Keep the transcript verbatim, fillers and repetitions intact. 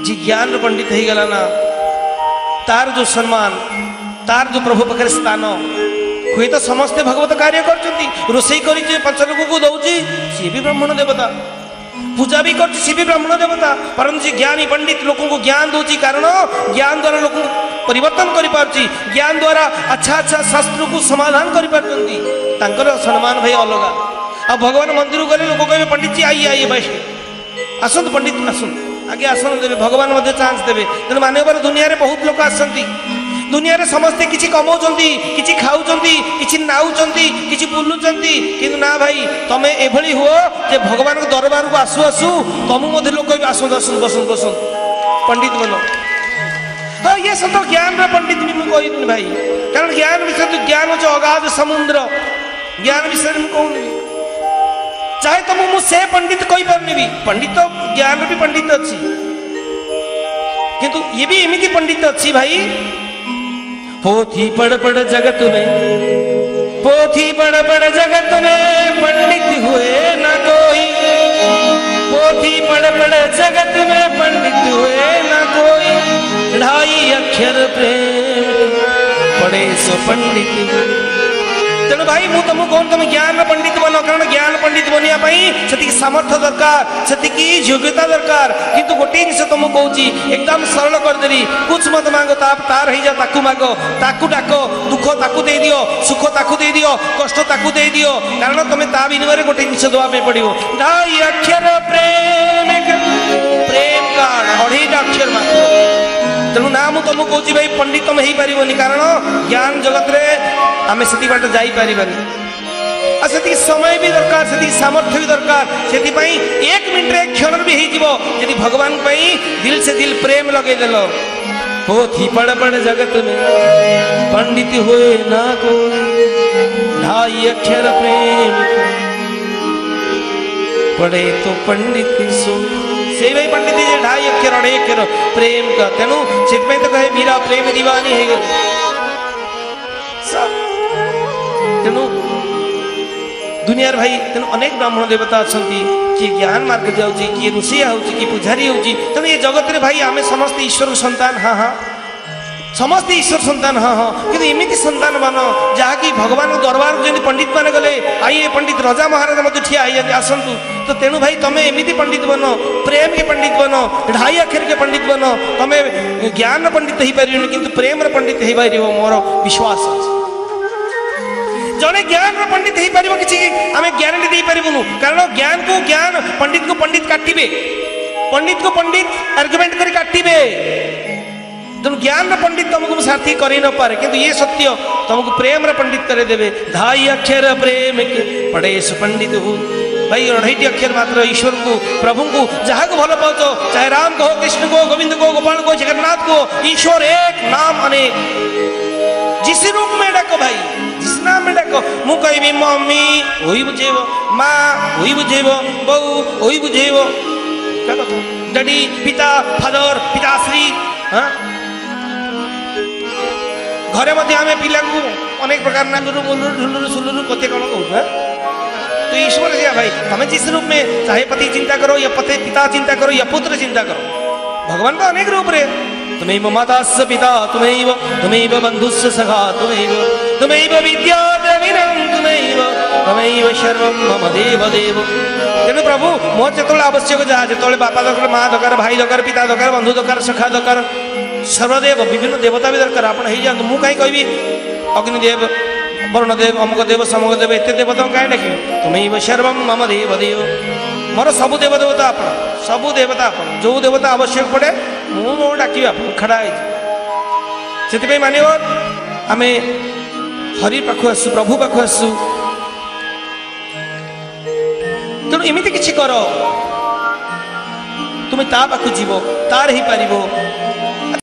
जी ज्ञान पंडित हो गला ना तार जो सम्मान तार जो प्रभु पाखे स्थान हुए तो समस्ते भगवत कार्य कर रोषे कर पांच लोक को दौची सी भी ब्राह्मण देवता पूजा भी कर सी भी ब्राह्मण देवता परंतु ज्ञानी पंडित लोक को ज्ञान दूची कारण ज्ञान द्वारा लोक परिवर्तन कर पार्ची ज्ञान द्वारा अच्छा अच्छा शास्त्र को समाधान कर पार्टी सम्मान भाई अलग आ भगवान मंदिर गले लोक कहे पंडित जी आइए आइए बैठ आसत पंडित आसत आगे आसन देवे भगवान मध्य चांस देवे तेणु मानवर दुनिया रे बहुत लोक आसती दुनिया रे समस्ते किछि कमाउचंती किछि खाउचंती किछि नाउचंती किछि बुलुचंती किंतु ना भाई तमे एभली हुओ जे भगवान के दरबार को आसु आसु तमु मध्य लोक भी आसु दर्शन दर्शन दर्शन पंडित बनो हाँ ये सब तो ज्ञान रे पंडित भी मु कहि भाई कारण ज्ञान विषय तो ज्ञान हो अगाध समुद्र ज्ञान विषय में कहूँ चाहे तो मु से पंडित कही पारनी भी पंडित तो ज्ञान भी पंडित अच्छी किंतु ये भी एमती पंडित अच्छी भाई पोथी पढ़ पढ़ जगत में पोथी पढ़ पढ़ जगत में पंडित हुए न कोई पोथी पढ़ पढ़ जगत में पंडित हुए न कोई ढाई अक्षर प्रेम पढ़े सो पंडित तेणु भाई मुझे तुमको कौन तुम ज्ञान पंडित बन कारण ज्ञान पंडित बनवाई से सामर्थ्य दरकार से योग्यता दरकार किंतु गोटे जिन तुमको कहूँ एकदम सरल करदेली कुछ मत मांगो तार हो जा ताकू मांगो ताकू डाक दुख ताकू दे दियो सुख ताकू दे दियो कष्ट ताकू दे दियो कारण तुम्हें ता विनिमय गोटे जिन देवाई पड़ो ढाई अक्षर प्रेम प्रेम का अढ़ाई अक्षर मात्र तेणु ना मुझे तुमको कहूँ भाई पंडित तुम हो पारनि कारण ज्ञान जगत में आम से बाट जापारे से समय भी दरकार से सामर्थ्य भी दरकार से एक मिनट एक क्षण भी हो भगवान दिल से दिल प्रेम लगे देल पोथी पढ़ पढ़ जगत में पंडित हुए ना कोई ढाई अक्षर प्रेम पढ़े तो पंडित सो से भाई पंडित जी ढाई अक्षर अढ़े अक्षर प्रेम का तेणु से तो कहे मीरा प्रेम दीवानी है तेणु दुनिया भाई तेणु अनेक ब्राह्मण देवता अच्छा किए ज्ञान मार्ग जाऊँगी किए रोषिया हो पूजारी हो तेणु ये जगत रे भाई आम समस्त ईश्वर संतान हाँ हाँ समस्त ईश्वर संतान हाँ हाँ कि एमती संतान मान जहाँकि भगवान दरबार को पंडित मैंने गले आइए पंडित रजा महाराज मत ठिया आई आसतु तो तेणु भाई तुम्हें एमती पंडित बन प्रेम के पंडित बन ढाई अक्षर के पंडित बन तुम्हें ज्ञान पंडित हो पार कि प्रेम पंडित हो पार मोर विश्वास जड़े ज्ञान पंडित हो पार कि आम ग्यारंटी दे पारूनु कारण ज्ञान को ज्ञान पंडित को पंडित काटे पंडित को पंडित आर्गुमेंट कर काटे तेणु ज्ञान पंडित तुमको साथी कर न पारे किंतु ये सत्य तुमको प्रेम पंडित करे देवे ढाई अक्षर प्रेम के पढ़े सो पंडित हो भाई अढ़ाई अक्षर मात्र ईश्वर को प्रभु को जहाँ को भल पाओ चाहे राम को कृष्ण को गोविंद को गोपाल को जगन्नाथ को ईश्वर एक नाम अनेक जिस रूप में डाको भाई जिस नाम में डाको मु कहि मम्मी वही बुझेब माँ वही बुझेब बऊ वही बुझेब डैडी पिता फादर पिताश्री हाँ घरे मध्य आम पिला अनेक प्रकार नागुरु मुलुरु ढुलुरु सुलुरु कते कौन कहूँ तो ईश्वर से भाई तुम्हें जिस रूप में चाहे पति चिंता करो या पति पिता चिंता करो या पुत्र चिंता करो भगवान का अनेक रूप रे तुम्हें मातास्य पिता तुम्हें तुम्हें बंधुस्य सखा तुम्हें तुम्हें विद्या द्रविणं तुम्हें तुम्हें सर्वं मम देव देव तेणु प्रभु मोर जो आवश्यक जहाँ जो बापा दरकार माँ दरकार भाई दरकार पिता दरकार बंधु दरकार सखा दरकार सर्वदेव विभिन्न देवता भी दरकार आप जातु मुझे कहीं कहबी अग्निदेव वरुणदेव अमुक देव समूह देव एत देवता कहीं डाक तुम्हें सर्वं मम देव देव मोर सबू देव देवता आप सबू देवता आप जो देवता आवश्यक पड़े मुझे डाक आप खड़ा से मानव आम हरि पाख आसु प्रभु पाख आसु तेणु एमती किसी कर तुम्हें ता पाख जीव तार ही पार